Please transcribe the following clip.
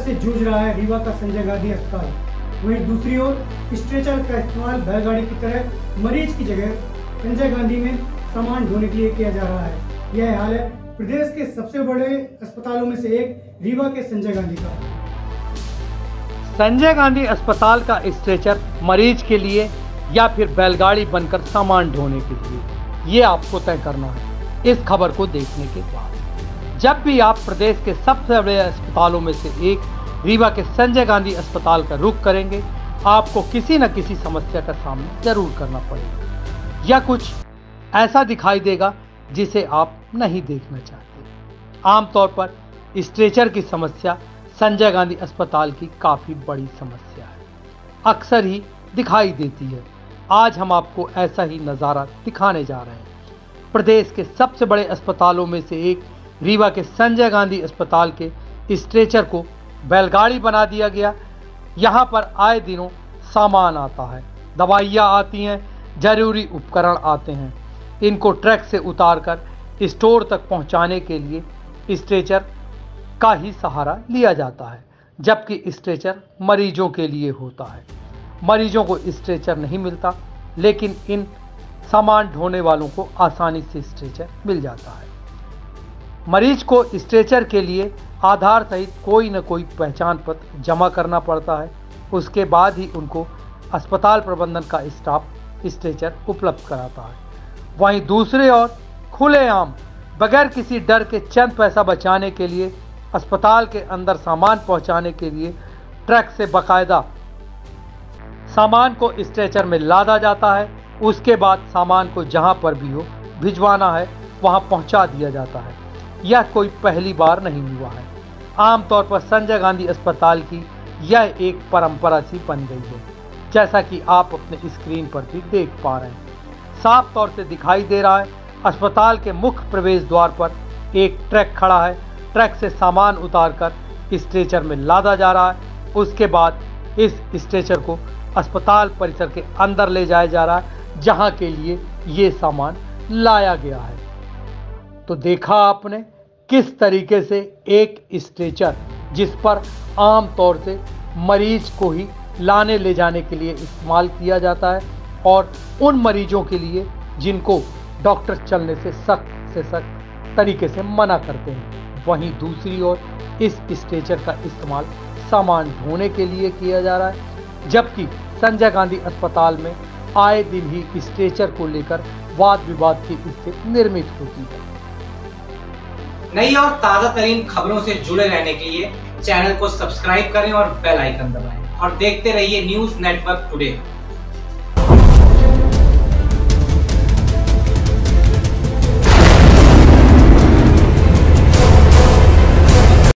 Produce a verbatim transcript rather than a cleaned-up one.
से जूझ रहा है रीवा का संजय गांधी अस्पताल। वहीं दूसरी ओर स्ट्रेचर का इस्तेमाल बैलगाड़ी की तरह मरीज की जगह संजय गांधी में सामान ढोने के लिए किया जा रहा है। यह हाल है प्रदेश के सबसे बड़े अस्पतालों में से एक रीवा के संजय गांधी का। संजय गांधी अस्पताल का स्ट्रेचर मरीज के लिए या फिर बैलगाड़ी बनकर सामान ढोने के लिए, ये आपको तय करना है इस खबर को देखने के बाद। जब भी आप प्रदेश के सबसे बड़े अस्पतालों में से एक रीवा के संजय गांधी अस्पताल का रुख करेंगे, आपको किसी न किसी समस्या का सामना जरूर करना पड़ेगा या कुछ ऐसा दिखाई देगा जिसे आप नहीं देखना चाहते। आमतौर पर स्ट्रेचर की समस्या संजय गांधी अस्पताल की काफ़ी बड़ी समस्या है, अक्सर ही दिखाई देती है। आज हम आपको ऐसा ही नज़ारा दिखाने जा रहे हैं। प्रदेश के सबसे बड़े अस्पतालों में से एक रीवा के संजय गांधी अस्पताल के स्ट्रेचर को बैलगाड़ी बना दिया गया। यहाँ पर आए दिनों सामान आता है, दवाइयाँ आती हैं, जरूरी उपकरण आते हैं। इनको ट्रक से उतारकर स्टोर तक पहुँचाने के लिए स्ट्रेचर का ही सहारा लिया जाता है, जबकि स्ट्रेचर मरीजों के लिए होता है। मरीजों को स्ट्रेचर नहीं मिलता, लेकिन इन सामान ढोने वालों को आसानी से स्ट्रेचर मिल जाता है। मरीज को स्ट्रेचर के लिए आधार सहित कोई न कोई पहचान पत्र जमा करना पड़ता है। उसके बाद ही उनको अस्पताल प्रबंधन का स्टाफ स्ट्रेचर उपलब्ध कराता है। वहीं दूसरी ओर खुलेआम बगैर किसी डर के चंद पैसा बचाने के लिए अस्पताल के अंदर सामान पहुंचाने के लिए ट्रक से बाकायदा सामान को स्ट्रेचर में लादा जाता है। उसके बाद सामान को जहां पर भी हो भिजवाना है वहां पहुंचा दिया जाता है। यह कोई पहली बार नहीं हुआ है। आमतौर पर संजय गांधी अस्पताल की यह एक परंपरा सी बन गई है, जैसा कि आप अपने स्क्रीन पर भी देख पा रहे हैं। साफ तौर से दिखाई दे रहा है अस्पताल के मुख्य प्रवेश द्वार पर एक ट्रक खड़ा है। ट्रक से सामान उतारकर स्ट्रेचर में लादा जा रहा है। उसके बाद इस स्ट्रेचर को अस्पताल परिसर के अंदर ले जाया जा रहा है, जहां के लिए ये सामान लाया गया है। तो देखा आपने किस तरीके से एक स्ट्रेचर जिस पर आम तौर से मरीज को ही लाने ले जाने के लिए इस्तेमाल किया जाता है, और उन मरीजों के लिए जिनको डॉक्टर चलने से सख्त से सख्त तरीके से मना करते हैं। वहीं दूसरी ओर इस स्ट्रेचर का इस्तेमाल सामान ढोने के लिए किया जा रहा है, जबकि संजय गांधी अस्पताल में आए दिन ही स्ट्रेचर को लेकर वाद विवाद की स्थिति निर्मित होती है। नई और ताज़ा तरीन खबरों से जुड़े रहने के लिए चैनल को सब्सक्राइब करें और बेल आइकन दबाएं और देखते रहिए न्यूज़ नेटवर्क टुडे।